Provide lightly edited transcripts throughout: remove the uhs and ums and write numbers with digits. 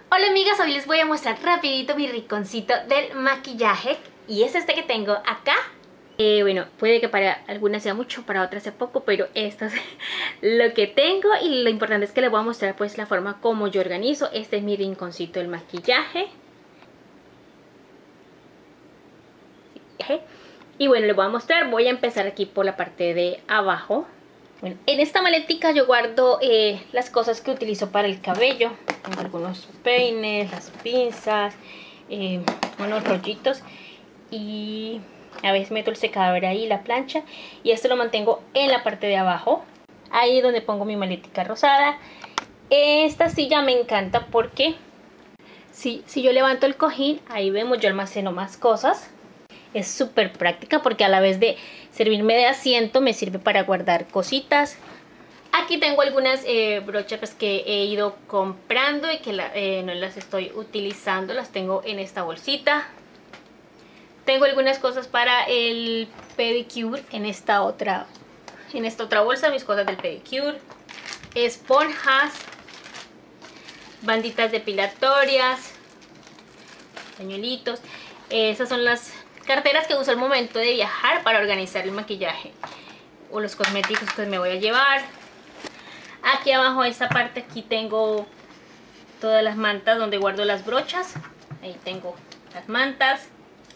Hola amigas, hoy les voy a mostrar rapidito mi rinconcito del maquillaje. Y es este que tengo acá. Bueno, puede que para algunas sea mucho, para otras sea poco, pero esto es lo que tengo. Y lo importante es que les voy a mostrar pues la forma como yo organizo. Este es mi rinconcito del maquillaje. Y bueno, les voy a mostrar, voy a empezar aquí por la parte de abajo. Bueno, en esta maletica yo guardo las cosas que utilizo para el cabello. Tengo algunos peines, las pinzas, unos rollitos y a veces meto el secador ahí, la plancha, y esto lo mantengo en la parte de abajo. Ahí es donde pongo mi maletica rosada. Esta silla me encanta porque si yo levanto el cojín, ahí vemos, yo almaceno más cosas. Es súper práctica porque a la vez de servirme de asiento me sirve para guardar cositas. Aquí tengo algunas brochas pues, que he ido comprando y que no las estoy utilizando. Las tengo en esta bolsita. Tengo algunas cosas para el pedicure en esta otra bolsa. Mis cosas del pedicure. Esponjas. Banditas depilatorias. Pañuelitos. Esas son las carteras que uso al momento de viajar para organizar el maquillaje o los cosméticos que me voy a llevar. Aquí abajo, esta parte, aquí tengo todas las mantas donde guardo las brochas. Ahí tengo las mantas,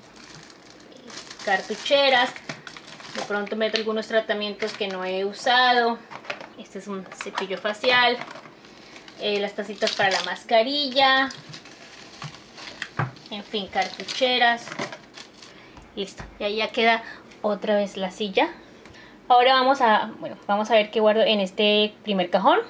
cartucheras. De pronto meto algunos tratamientos que no he usado. Este es un cepillo facial, las tacitas para la mascarilla, en fin, cartucheras. Listo, y ahí ya queda otra vez la silla. Ahora vamos a ver qué guardo en este primer cajón.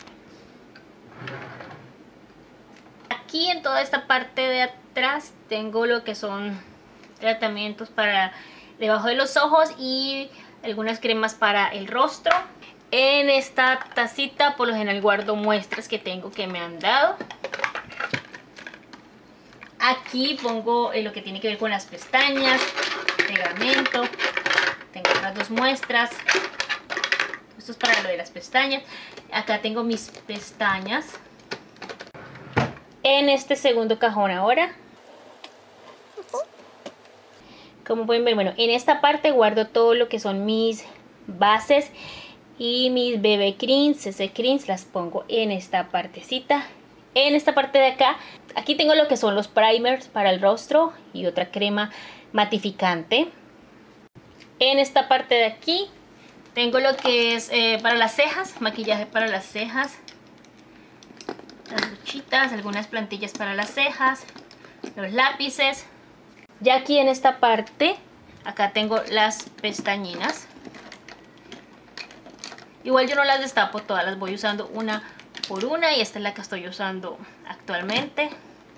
Aquí en toda esta parte de atrás tengo lo que son tratamientos para debajo de los ojos y algunas cremas para el rostro. En esta tacita por lo general guardo muestras que tengo que me han dado. Aquí pongo lo que tiene que ver con las pestañas, pegamento. Tengo otras dos muestras. Esto es para lo de las pestañas. Acá tengo mis pestañas. En este segundo cajón ahora, como pueden ver, bueno, en esta parte guardo todo lo que son mis bases y mis BB creams, CC creams, las pongo en esta partecita. En esta parte de acá, aquí tengo lo que son los primers para el rostro y otra crema matificante. En esta parte de aquí tengo lo que es para las cejas, maquillaje para las cejas, las luchitas, algunas plantillas para las cejas, los lápices. Ya aquí en esta parte, acá tengo las pestañinas. Igual yo no las destapo todas, las voy usando una por una y esta es la que estoy usando actualmente.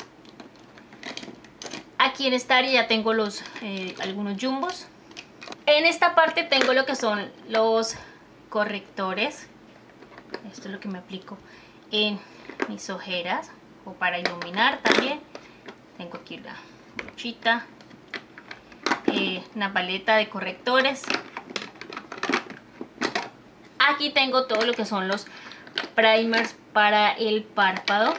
Aquí en esta área ya tengo algunos jumbos. En esta parte tengo lo que son los correctores. Esto es lo que me aplico en mis ojeras o para iluminar también. Tengo aquí la brochita, una paleta de correctores. Aquí tengo todo lo que son los primers para el párpado.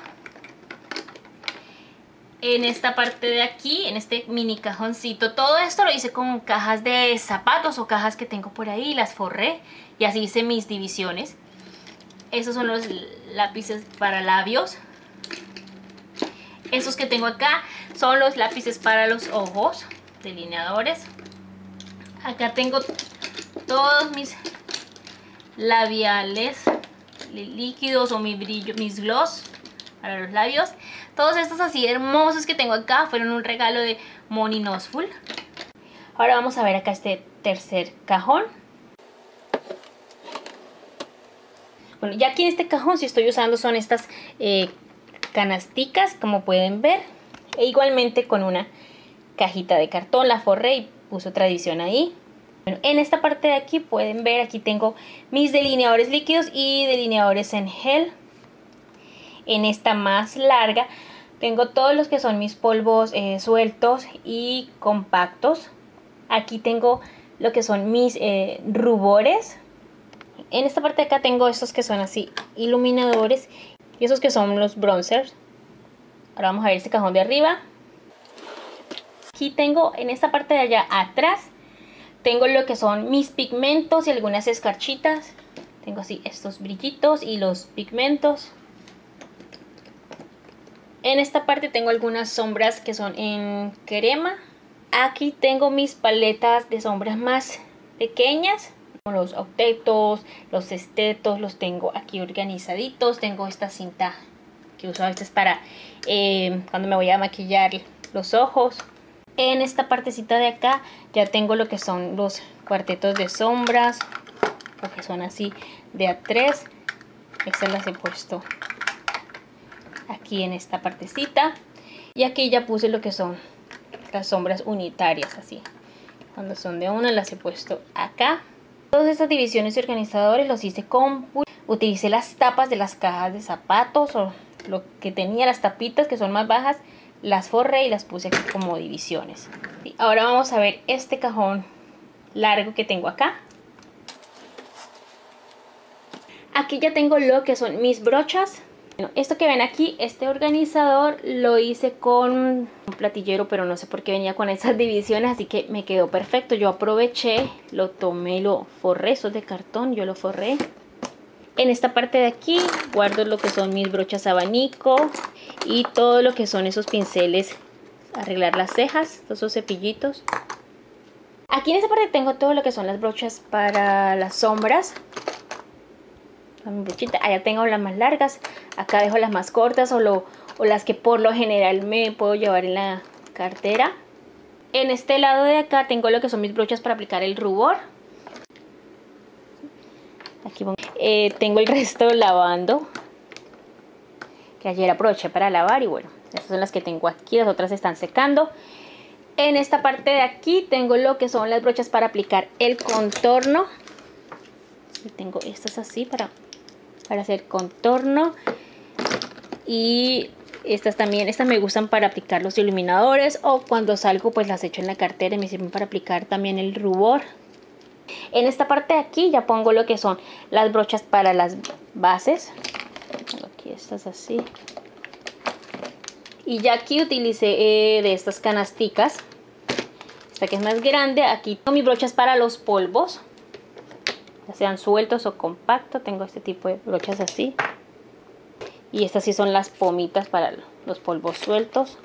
En esta parte de aquí, en este mini cajoncito, todo esto lo hice con cajas de zapatos o cajas que tengo por ahí, las forré y así hice mis divisiones. Estos son los lápices para labios. Estos que tengo acá son los lápices para los ojos, delineadores. Acá tengo todos mis labiales líquidos o mis gloss para los labios. Todos estos así hermosos que tengo acá fueron un regalo de Moni Nosful. Ahora vamos a ver acá este tercer cajón. Bueno, ya aquí en este cajón si estoy usando son estas canasticas, como pueden ver. E igualmente con una cajita de cartón la forré y puse otra edición ahí. Bueno, en esta parte de aquí pueden ver, aquí tengo mis delineadores líquidos y delineadores en gel. En esta más larga tengo todos los que son mis polvos sueltos y compactos. Aquí tengo lo que son mis rubores. En esta parte de acá tengo estos que son así iluminadores y esos que son los bronzers. Ahora vamos a ver este cajón de arriba. Aquí tengo, en esta parte de allá atrás, tengo lo que son mis pigmentos y algunas escarchitas. Tengo así estos brillitos y los pigmentos. En esta parte tengo algunas sombras que son en crema. Aquí tengo mis paletas de sombras más pequeñas. Los octetos, los estetos los tengo aquí organizaditos. Tengo esta cinta que uso a veces para cuando me voy a maquillar los ojos. En esta partecita de acá ya tengo lo que son los cuartetos de sombras, que son así de A3. Estas las he puesto aquí en esta partecita. Y aquí ya puse lo que son las sombras unitarias, así. Cuando son de una las he puesto acá. Todas estas divisiones y organizadores los hice con... Utilicé las tapas de las cajas de zapatos o lo que tenía, las tapitas que son más bajas. Las forré y las puse aquí como divisiones. Y ahora vamos a ver este cajón largo que tengo acá. Aquí ya tengo lo que son mis brochas. Bueno, esto que ven aquí, este organizador lo hice con un platillero, pero no sé por qué venía con esas divisiones, así que me quedó perfecto. Yo aproveché, lo tomé y lo forré. Esto es de cartón, yo lo forré. En esta parte de aquí guardo lo que son mis brochas abanico y todo lo que son esos pinceles, arreglar las cejas, todos esos cepillitos. Aquí en esta parte tengo todo lo que son las brochas para las sombras. Allá tengo las más largas, acá dejo las más cortas o las que por lo general me puedo llevar en la cartera. En este lado de acá tengo lo que son mis brochas para aplicar el rubor. Aquí tengo el resto lavando, que ayer aproveché para lavar y bueno, estas son las que tengo aquí, las otras están secando. En esta parte de aquí tengo lo que son las brochas para aplicar el contorno. Y tengo estas así para hacer contorno. Y estas también, estas me gustan para aplicar los iluminadores o cuando salgo pues las echo en la cartera y me sirven para aplicar también el rubor. En esta parte de aquí ya pongo lo que son las brochas para las bases. Tengo aquí estas así. Y ya aquí utilicé de estas canasticas. Esta que es más grande. Aquí tengo mis brochas para los polvos, ya sean sueltos o compactos. Tengo este tipo de brochas así. Y estas sí son las pomitas para los polvos sueltos.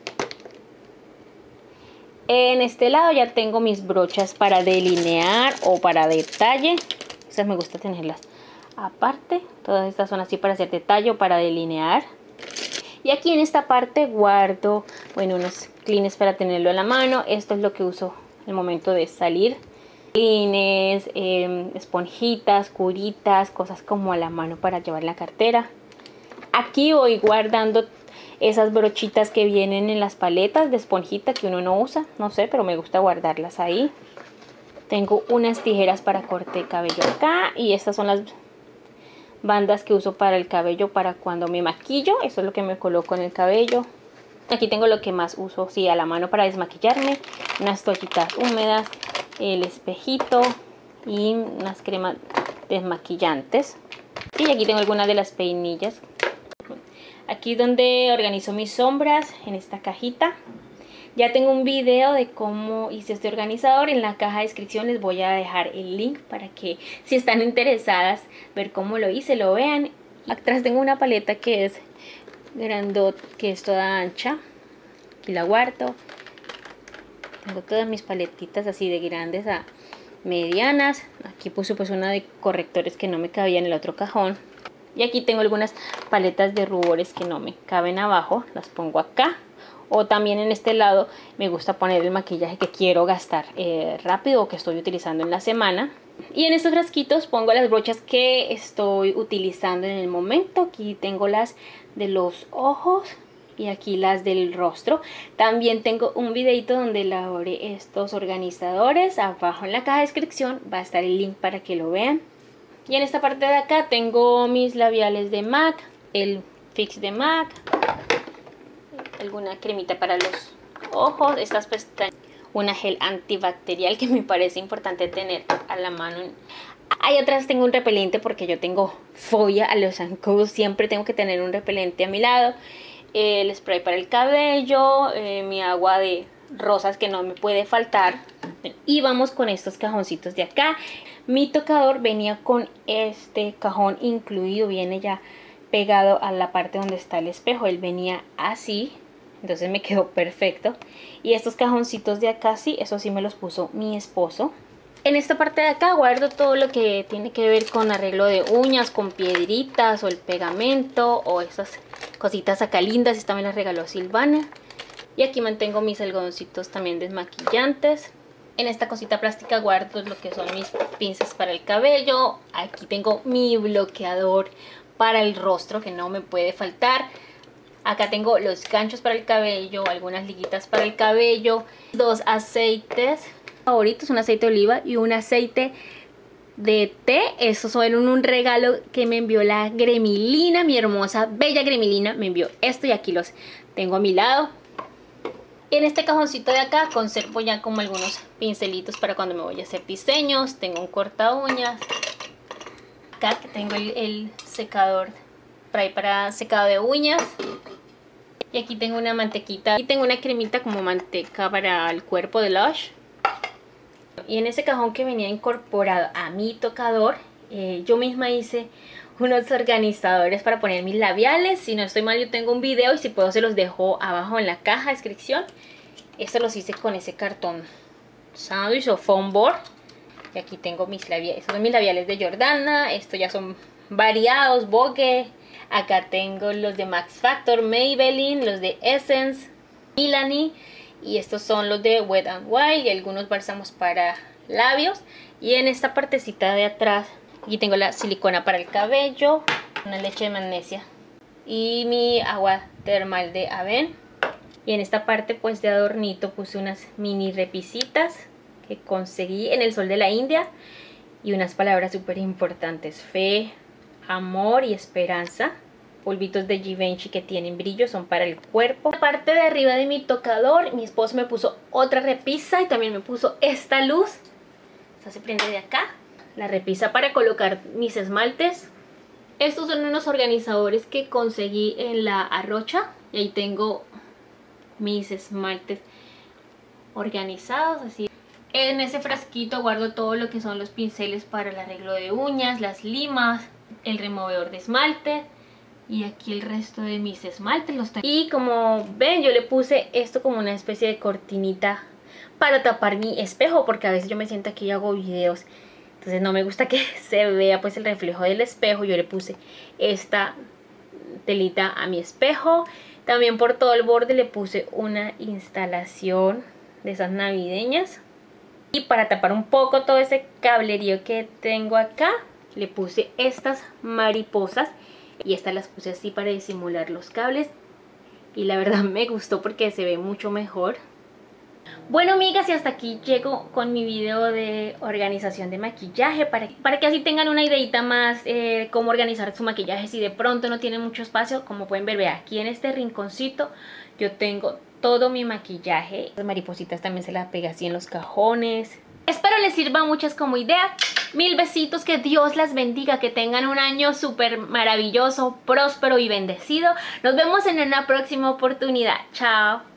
En este lado ya tengo mis brochas para delinear o para detalle. Esas me gusta tenerlas aparte. Todas estas son así para hacer detalle o para delinear. Y aquí en esta parte guardo, bueno, unos clines para tenerlo en la mano. Esto es lo que uso en el momento de salir. Clines, esponjitas, curitas, cosas como a la mano para llevar en la cartera. Aquí voy guardando esas brochitas que vienen en las paletas de esponjita que uno no usa, no sé, pero me gusta guardarlas ahí. Tengo unas tijeras para corte de cabello acá y estas son las bandas que uso para el cabello para cuando me maquillo. Eso es lo que me coloco en el cabello. Aquí tengo lo que más uso, sí, a la mano para desmaquillarme, unas toallitas húmedas, el espejito y unas cremas desmaquillantes. Y aquí tengo algunas de las peinillas. Aquí donde organizo mis sombras, en esta cajita. Ya tengo un video de cómo hice este organizador. En la caja de descripción les voy a dejar el link para que si están interesadas ver cómo lo hice, lo vean. Atrás tengo una paleta que es grandota, que es toda ancha. Aquí la guardo. Tengo todas mis paletitas así de grandes a medianas. Aquí puse pues una de correctores que no me cabía en el otro cajón. Y aquí tengo algunas paletas de rubores que no me caben abajo, las pongo acá. O también en este lado me gusta poner el maquillaje que quiero gastar rápido o que estoy utilizando en la semana. Y en estos frasquitos pongo las brochas que estoy utilizando en el momento. Aquí tengo las de los ojos y aquí las del rostro. También tengo un videito donde elaboré estos organizadores. Abajo en la caja de descripción va a estar el link para que lo vean. Y en esta parte de acá tengo mis labiales de MAC, el Fix de MAC, alguna cremita para los ojos, estas pestañas, una gel antibacterial que me parece importante tener a la mano. Ahí atrás tengo un repelente porque yo tengo fobia a los zancudos, siempre tengo que tener un repelente a mi lado. el spray para el cabello, mi agua de rosas que no me puede faltar. Y vamos con estos cajoncitos de acá. Mi tocador venía con este cajón incluido, viene ya pegado a la parte donde está el espejo. Él venía así, entonces me quedó perfecto. Y estos cajoncitos de acá sí, eso sí me los puso mi esposo. En esta parte de acá guardo todo lo que tiene que ver con arreglo de uñas, con piedritas o el pegamento o esas cositas acá lindas. Esta me las regaló Silvana. Y aquí mantengo mis algodoncitos también desmaquillantes. En esta cosita plástica guardo lo que son mis pinzas para el cabello. Aquí tengo mi bloqueador para el rostro que no me puede faltar. Acá tengo los ganchos para el cabello, algunas liguitas para el cabello, dos aceites favoritos, un aceite de oliva y un aceite de té. Esos fueron un regalo que me envió la Gremilina, mi hermosa, bella Gremilina. Me envió esto y aquí los tengo a mi lado. En este cajoncito de acá conservo ya como algunos pincelitos para cuando me voy a hacer diseños. Tengo un corta uñas. Acá que tengo el secador para secado de uñas. Y aquí tengo una mantequita. Y tengo una cremita como manteca para el cuerpo de Lush. Y en ese cajón que venía incorporado a mi tocador, yo misma hice unos organizadores para poner mis labiales. Si no estoy mal, yo tengo un video y si puedo se los dejo abajo en la caja de descripción. Estos los hice con ese cartón sándwich o foam board. Y aquí tengo mis labiales. Estos son mis labiales de Jordana. Estos ya son variados, Vogue. Acá tengo los de Max Factor, Maybelline, los de Essence, Milani. Y estos son los de Wet n Wild y algunos bálsamos para labios. Y en esta partecita de atrás, aquí tengo la silicona para el cabello, una leche de magnesia y mi agua termal de Aven. Y en esta parte pues de adornito puse unas mini repisitas que conseguí en el Sol de la India. Y unas palabras súper importantes: fe, amor y esperanza. Polvitos de Givenchy que tienen brillo, son para el cuerpo. La parte de arriba de mi tocador, mi esposo me puso otra repisa y también me puso esta luz. Esta se prende de acá. La repisa para colocar mis esmaltes. Estos son unos organizadores que conseguí en la Arrocha. Y ahí tengo mis esmaltes organizados así. En ese frasquito guardo todo lo que son los pinceles para el arreglo de uñas, las limas, el removedor de esmalte. Y aquí el resto de mis esmaltes los tengo. Y como ven, yo le puse esto como una especie de cortinita para tapar mi espejo, porque a veces yo me siento aquí y hago videos, entonces no me gusta que se vea pues el reflejo del espejo. Yo le puse esta telita a mi espejo. También por todo el borde le puse una instalación de esas navideñas. Y para tapar un poco todo ese cablerío que tengo acá, le puse estas mariposas. Y estas las puse así para disimular los cables. Y la verdad me gustó porque se ve mucho mejor. Bueno, amigas, y hasta aquí llego con mi video de organización de maquillaje. Para que así tengan una ideita más cómo organizar su maquillaje. Si de pronto no tienen mucho espacio, como pueden ver, aquí en este rinconcito yo tengo todo mi maquillaje. Las maripositas también se las pegué así en los cajones. Espero les sirva muchas como idea. Mil besitos, que Dios las bendiga, que tengan un año súper maravilloso, próspero y bendecido. Nos vemos en una próxima oportunidad. Chao.